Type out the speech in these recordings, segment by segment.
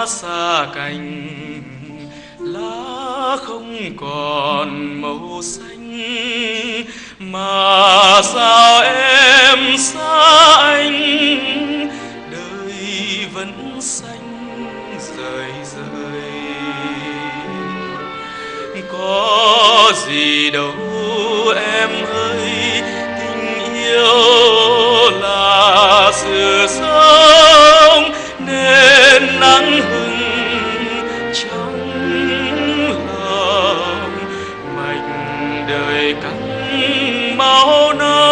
xa cành, lá không còn màu xanh, mà sao em xa anh, đời vẫn xanh rời rời. Có gì đâu em ơi, tình yêu là sự sống nên nắng hừng trong lòng, mạch đời căng máu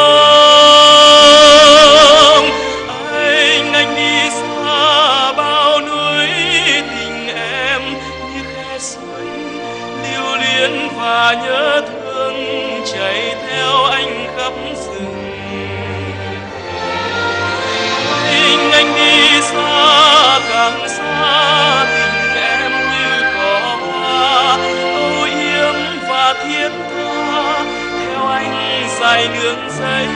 nóng. Anh đi xa bao núi, tình em như khe suối lưu luyến và nhớ thương chạy theo anh khắp rừng. Anh đi xa càng xa, tình em như cỏ hoa âu yếm và thiết tha theo anh dài nương giấy.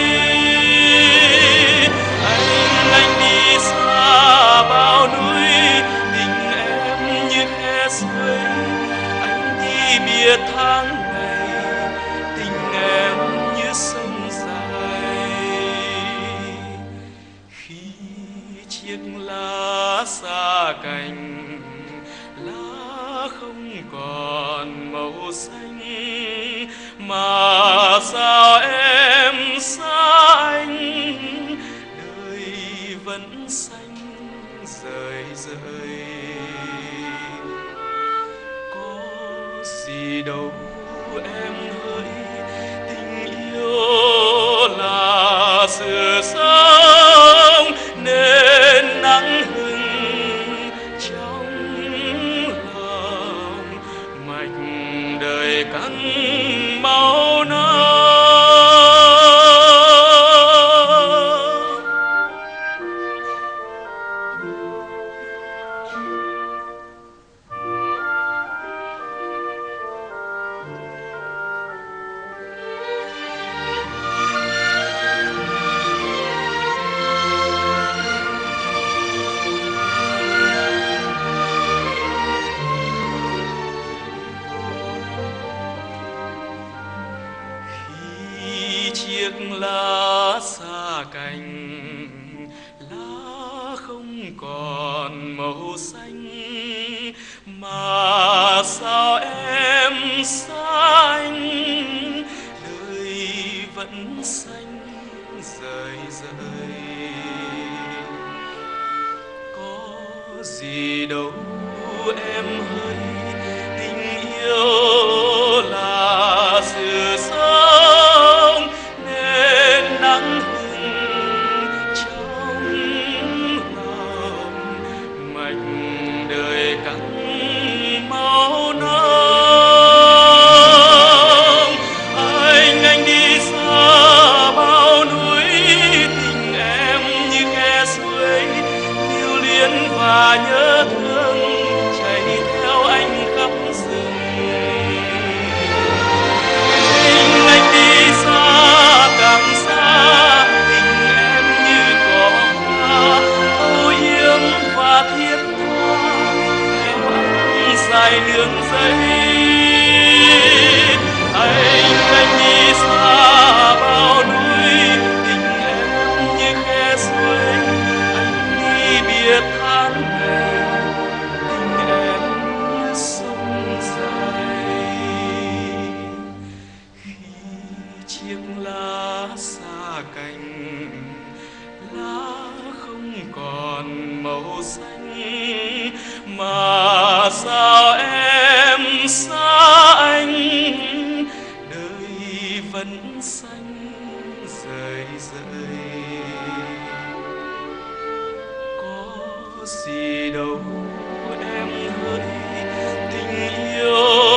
Anh đi xa bao núi, tình em như khe suối. Anh đi biệt tháng ngày, tình em như sông dài. Khi chiếc lá xa cành, lá không còn màu xanh, mà sao em xa anh, đời vẫn xanh rời rời. Có gì đâu em ơi, tình yêu là sự sống nên nắng hừng trong lòng, mạch đời căng máu nóng. Chiếc lá xa cành, lá không còn màu xanh, mà sao em xa anh, đời vẫn xanh rời rời. Có gì đâu em ơi, tình yêu là sự sống nên nắng hừng trong lòng, mạch đời căng máu nóng. Anh đi xa bao núi, tình em như khe suối lưu luyến và nhớ thương chạy theo anh khắp rừng. Anh đi xa càng xa, tình em như cỏ hoa âu yếm và thiết tha theo anh dài nương giấy. Anh đi xa bao núi, tình em như khe suối. Anh đi biệt tháng ngày, tình em như sông dài. Khi chiếc lá xa cành, lá không còn màu xanh, mà sao em xa anh, đời vẫn xanh rời rời. Có gì đâu em ơi, tình yêu